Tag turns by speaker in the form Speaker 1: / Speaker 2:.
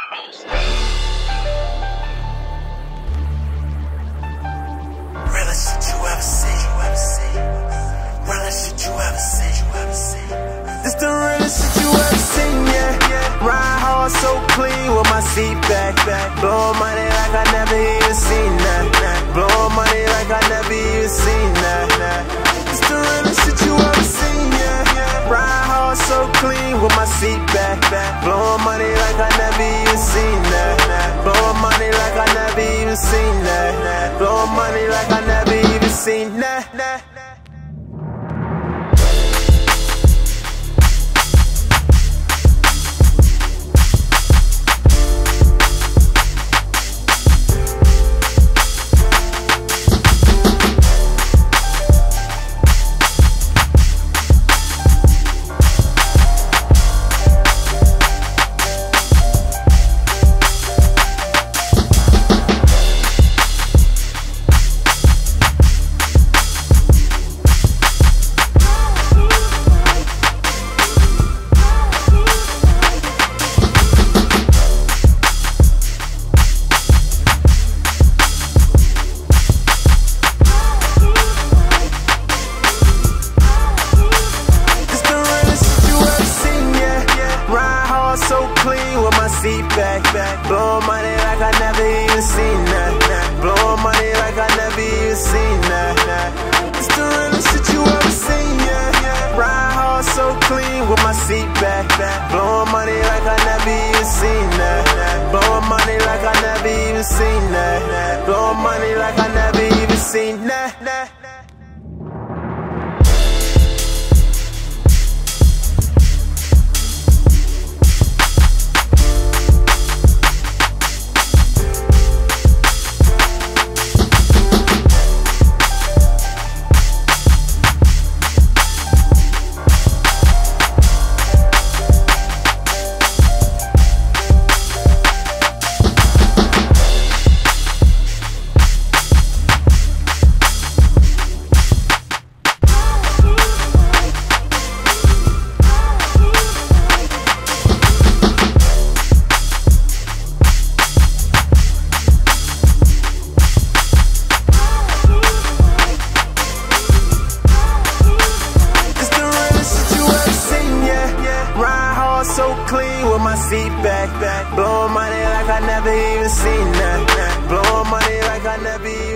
Speaker 1: Realest shit you ever seen. Realest shit you ever seen. This the realest shit you ever seen, yeah. Ride hard, so clean with my seat back. Blowing money like I never even seen that. Blowing money like I never even seen that. This the realest shit you ever seen, yeah. Ride hard, so clean with my seat back. Blowing money like I never even seen that. Blowing money like I never even seen that. Blowing money like I never even seen that. So clean with my seat back. Blowing money like I never even seen that. Blowing money like I never even seen that. It's the realest shit you ever seen, yeah. Ride hard, so clean with my seat back. Blowing money like I never even seen that. Blowing money like I never even seen that. Blowing money like I never even seen that. So clean with my seat back. Blowing money like I never even seen that. Blowing money like I never even